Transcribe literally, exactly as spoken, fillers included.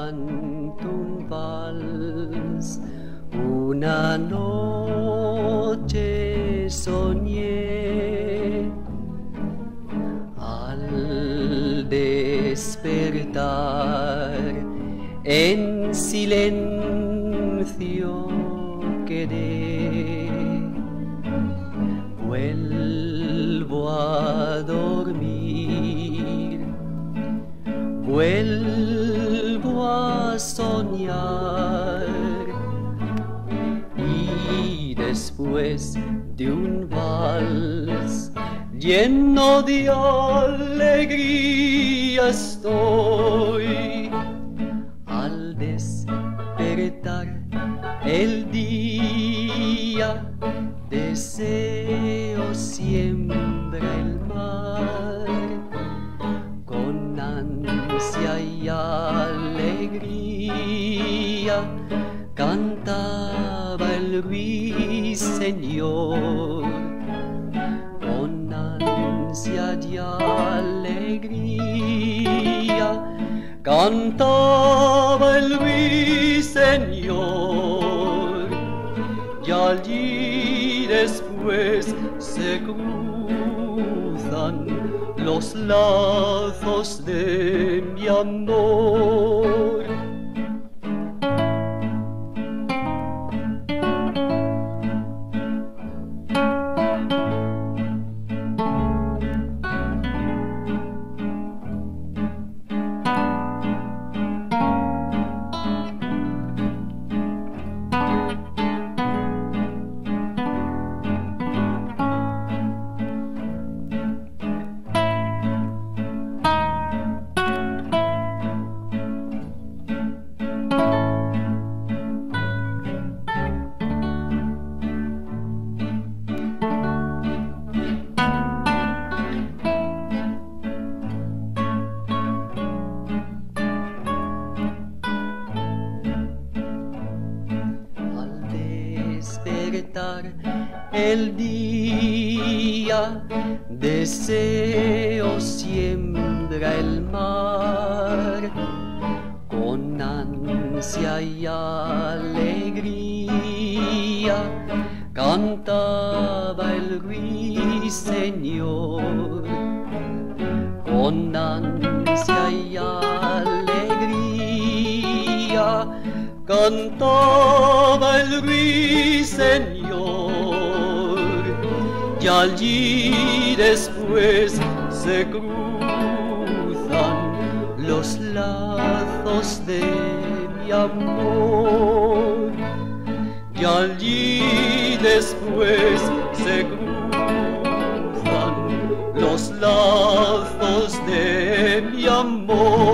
canto un vals. Una noche soñé, al despertar en silencio quedé. Vuelvo a dormir, vuelvo a soñar, y después de un vals lleno de alegría estoy. Al despertar el día, deseo siempre el mar, con ansia y alegría cantaba el ruiseñor. Con ansia y alegría cantaba el ruiseñor, y allí después se cruzan los lazos de mi amor. El día, deseo siembra el mar, con ansia y alegría cantaba el ruiseñor. Con ansia y alegría cantaba el ruiseñor, y allí después se cruzan los lazos de mi amor, y allí después se cruzan los lazos de mi amor.